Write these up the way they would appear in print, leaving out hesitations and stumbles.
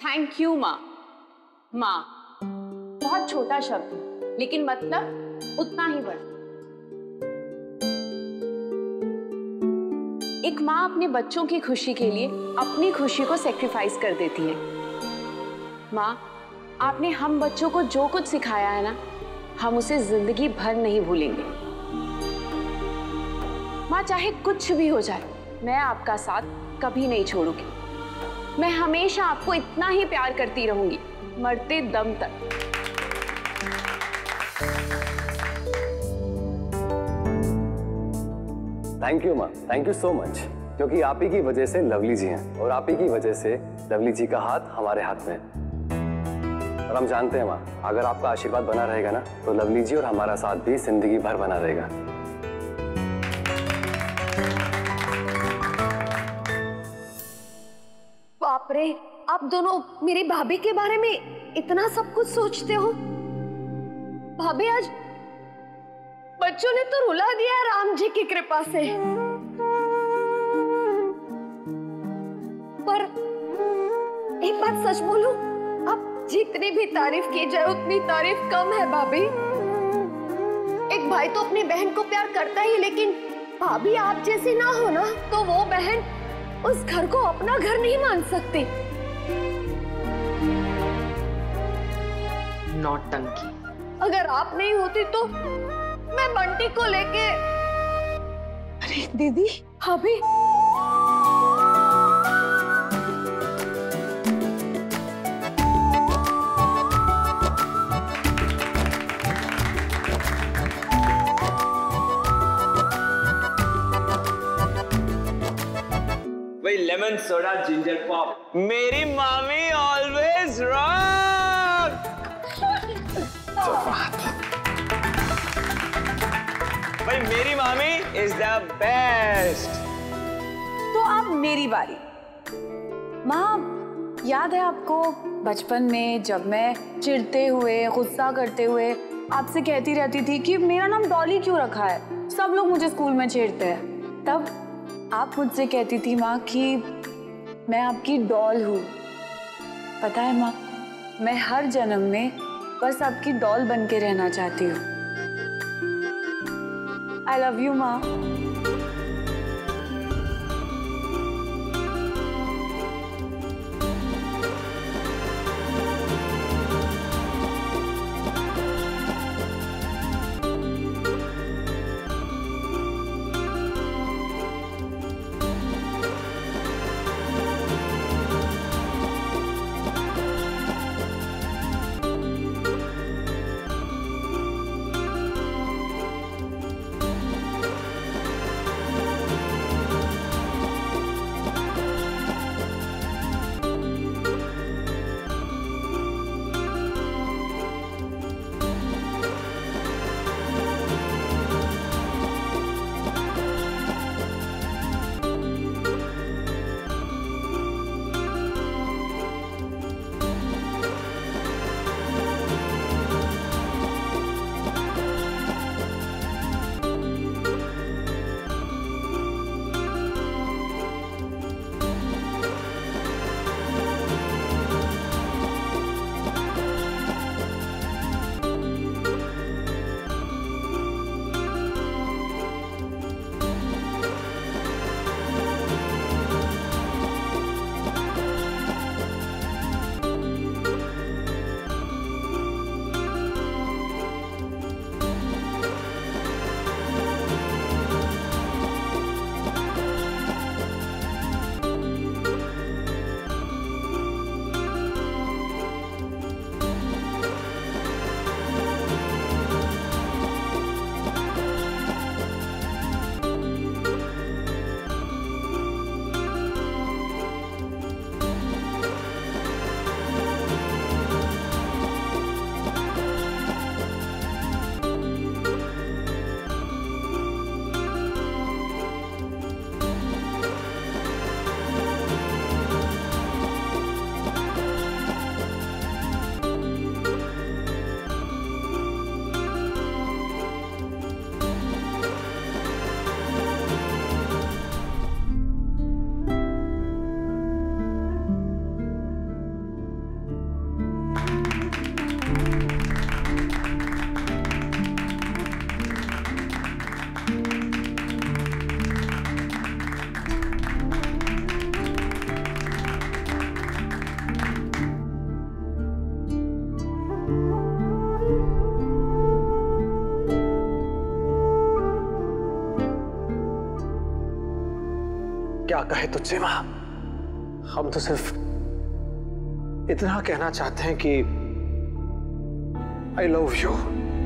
Thank you माँ। माँ बहुत छोटा शब्द है, लेकिन मतलब उतना ही बड़ा। एक माँ अपने बच्चों की खुशी के लिए अपनी खुशी को सेक्रीफाइस कर देती है। माँ, आपने हम बच्चों को जो कुछ सिखाया है ना, हम उसे जिंदगी भर नहीं भूलेंगे। माँ, चाहे कुछ भी हो जाए, मैं आपका साथ कभी नहीं छोड़ूंगी। मैं हमेशा आपको इतना ही प्यार करती रहूंगी, मरते दम तक। थैंक यू माँ, थैंक यू सो मच। क्योंकि आप ही की वजह से लवली जी हैं और आप ही की वजह से लवली जी का हाथ हमारे हाथ में है। और हम जानते हैं माँ, अगर आपका आशीर्वाद बना रहेगा ना, तो लवली जी और हमारा साथ भी जिंदगी भर बना रहेगा। बाप रे, आप दोनों मेरी भाभी के बारे में इतना सब कुछ सोचते हो। भाभी, आज बच्चों ने तो रुला दिया राम जी की कृपा से। पर एक बात सच बोलूं, आप जितनी भी तारीफ की जाए उतनी तारीफ कम है भाभी। एक भाई तो अपनी बहन को प्यार करता ही, लेकिन भाभी आप जैसी ना हो ना, तो वो बहन उस घर को अपना घर नहीं मान सकती। नौटंकी। अगर आप नहीं होती तो मैं बंटी को लेके। अरे दीदी, भाभी, वही लेमन सोडा जिंजर पॉप। मेरी मामी ऑलवेज रॉक। भाई मेरी मामी इज द बेस्ट। तो अब मेरी बारी। माँ, याद है आपको बचपन में जब मैं चिढ़ते हुए, गुस्सा करते हुए आपसे कहती रहती थी कि मेरा नाम डॉली क्यों रखा है, सब लोग मुझे स्कूल में छेड़ते हैं। तब आप मुझसे कहती थी माँ कि मैं आपकी डॉल हूँ। पता है माँ, मैं हर जन्म में बस आपकी डॉल बन के रहना चाहती हूँ। आई लव यू माँ। क्या कहे तुझसे माँ। हम तो सिर्फ इतना कहना चाहते हैं कि आई लव यू।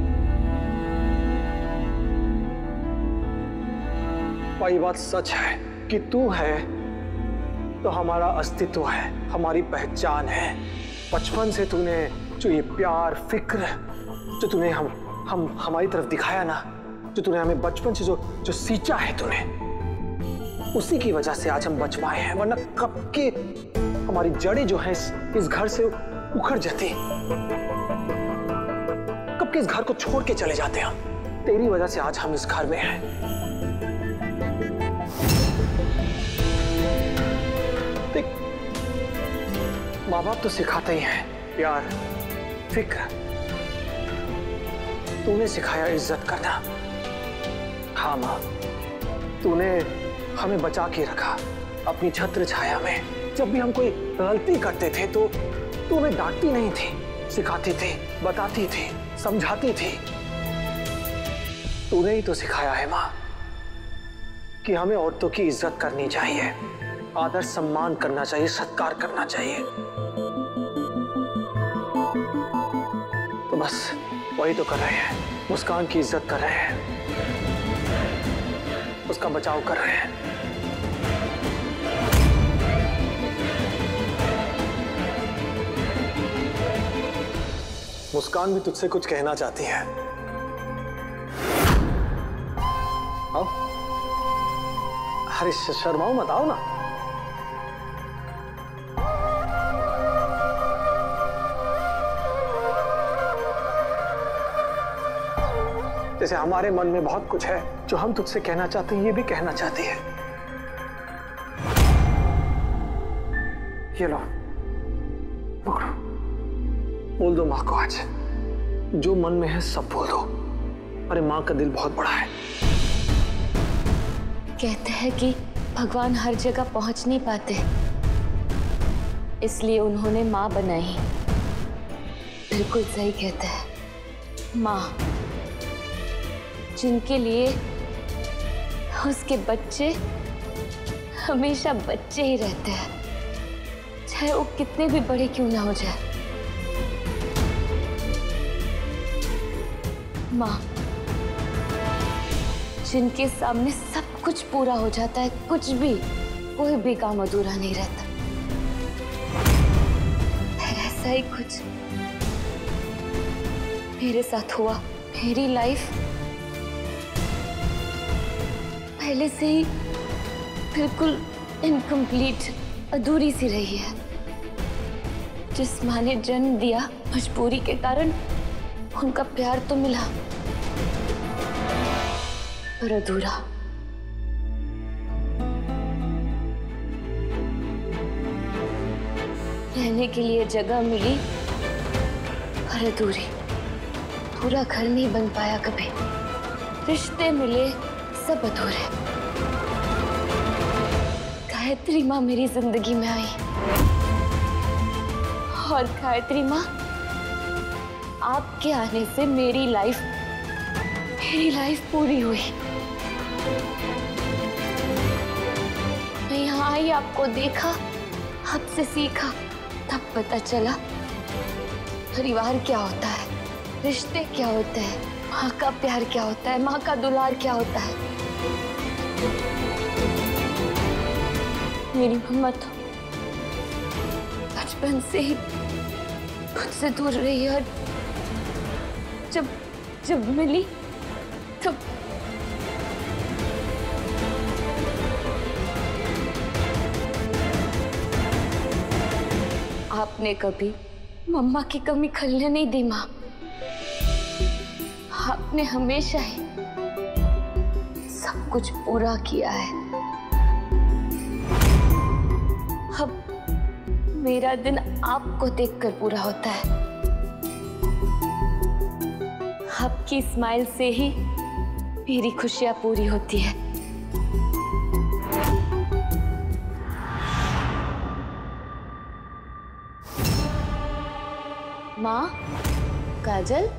माँ, ये बात सच है कि तू है तो हमारा अस्तित्व है, हमारी पहचान है। बचपन से तूने जो ये प्यार फिक्र जो तूने हमारी तरफ दिखाया ना, जो तूने हमें बचपन से जो सींचा है तूने, उसी की वजह से आज हम बच पाए हैं। वरना कब के हमारी जड़ें जो हैं इस घर से उखड़ जाती, कब के इस घर को छोड़ के चले जाते हम। तेरी वजह से आज हम इस घर में हैं। देख, माँ बाप तो सिखाते ही हैं प्यार फिक्र, तूने सिखाया इज्जत करना। हाँ माँ, तूने हमें बचा के रखा अपनी छत्र छाया में। जब भी हम कोई गलती करते थे तो तू हमें डांटती नहीं थी, सिखाती थी, बताती थी, समझाती थी। तूने ही तो सिखाया है माँ कि हमें औरतों की इज्जत करनी चाहिए, आदर सम्मान करना चाहिए, सत्कार करना चाहिए। तो बस वही तो कर रहे हैं। मुस्कान की इज्जत कर रहे हैं, उसका बचाव कर रहे हैं। मुस्कान भी तुझसे कुछ कहना चाहती है। आओ, अरे शर्माओ मत, आओ ना। जैसे हमारे मन में बहुत कुछ है जो हम तुझसे कहना चाहते हैं, ये भी कहना चाहती है। ये लो, पकड़ो, बोल दो माँ को आज जो मन में है सब बोल दो। अरे माँ का दिल बहुत बड़ा है। कहते हैं कि भगवान हर जगह पहुंच नहीं पाते, इसलिए उन्होंने माँ बनाई। बिल्कुल सही कहते हैं। माँ जिनके लिए उसके बच्चे हमेशा बच्चे ही रहते हैं, चाहे वो कितने भी बड़े क्यों ना हो जाए। माँ जिनके सामने सब कुछ पूरा हो जाता है, कुछ भी, कोई भी काम अधूरा नहीं रहता। ऐसा ही कुछ मेरे साथ हुआ। मेरी लाइफ पहले से ही बिल्कुल इनकम्प्लीट, अधूरी सी रही है। जिस माँ ने जन्म दिया, मजबूरी के कारण उनका प्यार तो मिला, पर अधूरा। रहने के लिए जगह मिली, पर अधूरी। पूरा घर नहीं बन पाया कभी। रिश्ते मिले, सब अधूरे। गायत्री माँ मेरी जिंदगी में आई, और गायत्री माँ आपके आने से मेरी लाइफ पूरी हुई। मैं यहाँ आई, आपको देखा, आपसे सीखा, तब पता चला परिवार क्या होता है, रिश्ते क्या होते हैं, माँ का प्यार क्या होता है, माँ का दुलार क्या होता है। मेरी मम्मा तो बचपन से ही मुझसे दूर रही है, और जब मिली तब आपने कभी मम्मा की कमी खलने नहीं दी। माँ आपने हमेशा ही सब कुछ पूरा किया है। अब मेरा दिन आपको देखकर पूरा होता है। आपकी स्माइल से ही मेरी खुशियां पूरी होती है। माँ, काजल,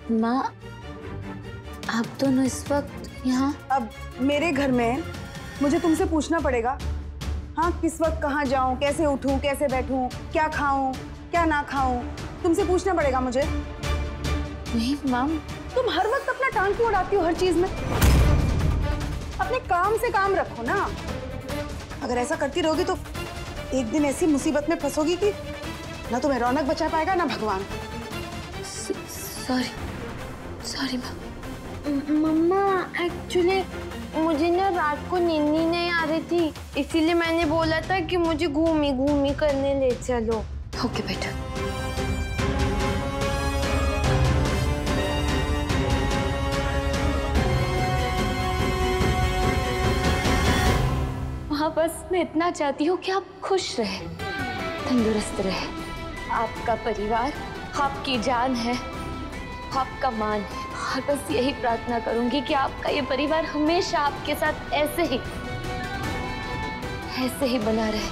माँ, आप दोनों इस वक्त यहाँ? अब मेरे घर में मुझे तुमसे पूछना पड़ेगा? हाँ, किस वक्त कहाँ जाऊँ, कैसे उठूँ, कैसे बैठूँ, क्या खाऊँ, क्या ना खाऊँ, तुमसे पूछना पड़ेगा मुझे? नहीं मैम। तुम हर वक्त अपना टांग क्यों उड़ाती हो हर चीज में? अपने काम से काम रखो ना। अगर ऐसा करती रहोगी तो एक दिन ऐसी मुसीबत में फंसोगी कि ना तुम्हें रौनक बचा पाएगा ना भगवान। सॉरी मम्मा, एक्चुअली मुझे ना रात को नींद नहीं आ रही थी, इसीलिए मैंने बोला था कि मुझे घूमी करने ले चलो। ओके बेटा। हाँ, बस मैं इतना चाहती हूँ कि आप खुश रहे, तंदुरुस्त रहे। आपका परिवार आपकी जान है, आपका मान है, और बस यही प्रार्थना करूंगी कि आपका ये परिवार हमेशा आपके साथ ऐसे ही बना रहे,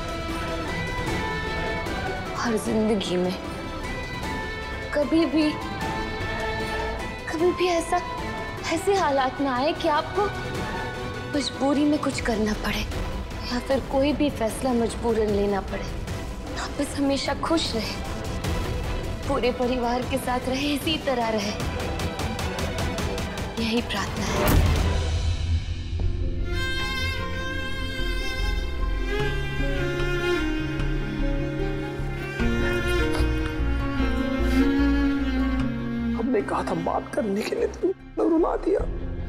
हर जिंदगी में कभी भी ऐसे हालात ना आए कि आपको मजबूरी में कुछ करना पड़े या फिर कोई भी फैसला मजबूरन लेना पड़े। आप बस हमेशा खुश रहे, पूरे परिवार के साथ रहे, इसी तरह रहे, यही प्रार्थना है। हमने कहा था बात करने के लिए, तुमने रुला दिया।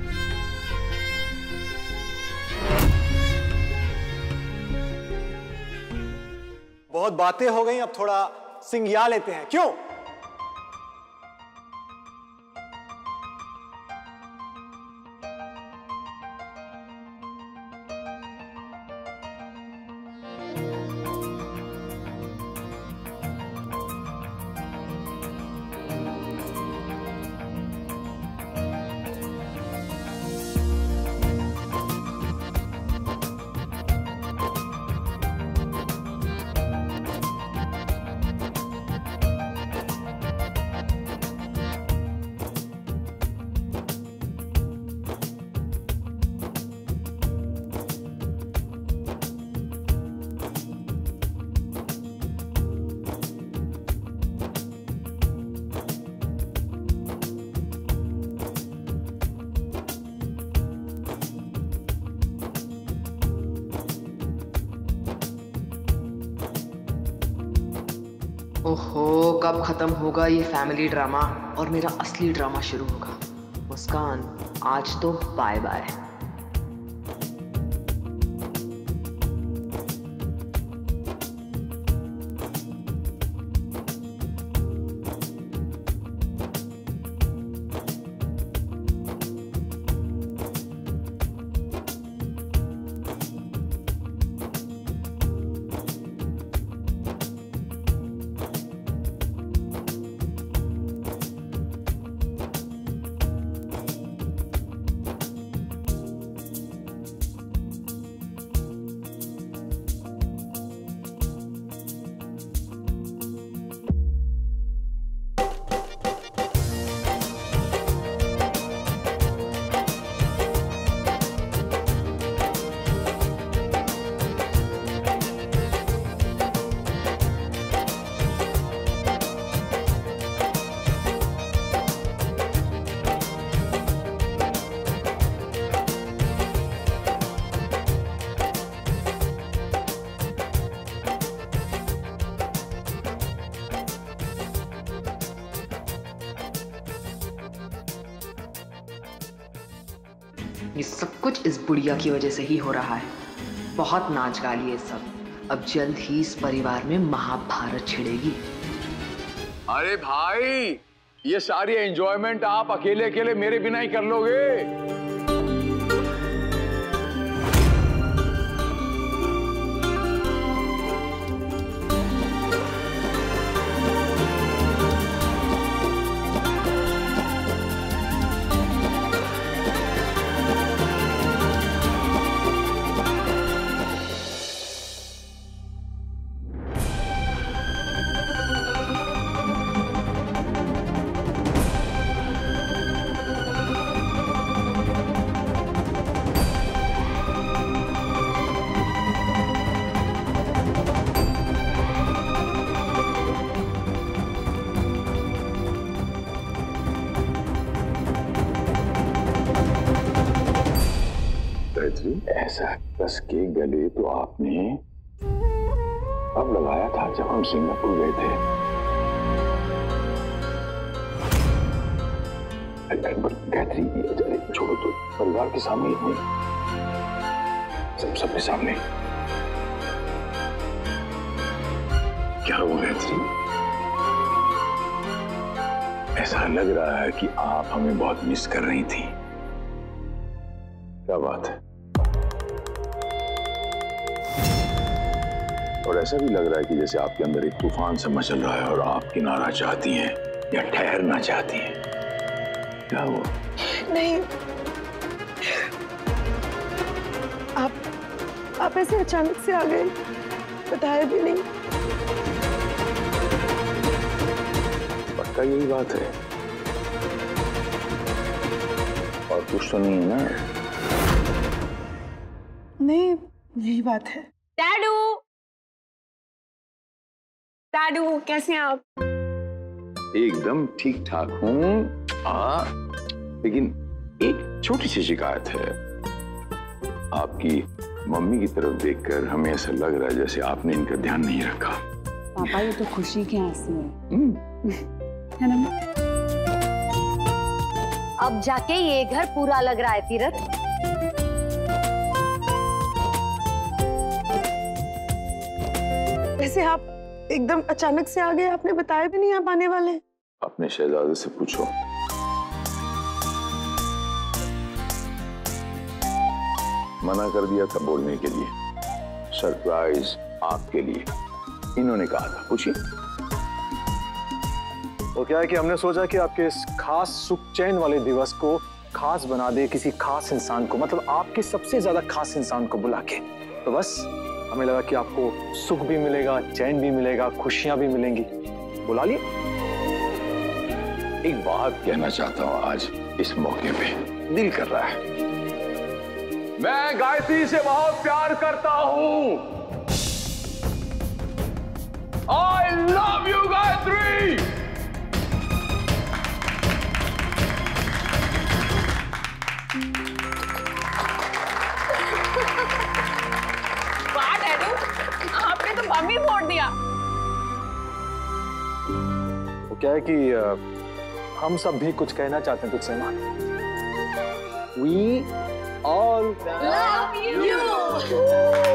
बहुत बातें हो गई, अब थोड़ा सिंगिया लेते हैं, क्यों? ओहो, कब खत्म होगा ये फैमिली ड्रामा और मेरा असली ड्रामा शुरू होगा। मुस्कान, आज तो बाय बाय। ये सब कुछ इस बुढ़िया की वजह से ही हो रहा है। बहुत नाच गा लिए सब, अब जल्द ही इस परिवार में महाभारत छिड़ेगी। अरे भाई, ये सारी एंजॉयमेंट आप अकेले अकेले मेरे बिना ही कर लोगे। के गले तो आपने अब लगाया था जब हम सिंगापुर गए थे। गायत्री, छोड़ो तो, परिवार के सामने नहीं, सबके सामने। क्या हुआ गायत्री? ऐसा लग रहा है कि आप हमें बहुत मिस कर रही थी। क्या बात है? और ऐसा भी लग रहा है कि जैसे आपके अंदर एक तूफान सा मचल रहा है और आप किनारा चाहती हैं या ठहरना चाहती हैं। क्या हुआ? नहीं, आप ऐसे अचानक से आ गए, बताया भी नहीं। पक्का यही बात है? और कुछ तो नहीं है ना? नहीं, यही बात है। डैडू, डैडू कैसे हैं आप? एकदम ठीक ठाक हूँ। लेकिन एक छोटी सी शिकायत है। आपकी मम्मी की तरफ देखकर हमें ऐसा लग रहा है जैसे आपने इनका ध्यान नहीं रखा। पापा ये तो खुशी के आंसू हैं, है ना? अब जाके ये घर पूरा लग रहा है तीरथ। वैसे आप एकदम अचानक से आ गए, आपने बताया भी नहीं आप आने वाले हैं। अपने शहजादे से पूछो। मना कर दिया था बोलने के लिए। सरप्राइज आपके लिए इन्होंने कहा था, पूछिए। वो क्या है कि हमने सोचा कि आपके इस खास सुख चैन वाले दिवस को खास बना दे किसी खास इंसान को, मतलब आपके सबसे ज्यादा खास इंसान को बुला के। तो बस हमें लगा कि आपको सुख भी मिलेगा, चैन भी मिलेगा, खुशियां भी मिलेंगी। बुला लिए। एक बात कहना चाहता हूं आज इस मौके पे, दिल कर रहा है। मैं गायत्री से बहुत प्यार करता हूं। I love you, Gayatri. वाह डैडू, आपने तो बम ही फोड़ दिया। वो क्या है कि हम सब भी कुछ कहना चाहते हैं तुझसे माँ। We all love you.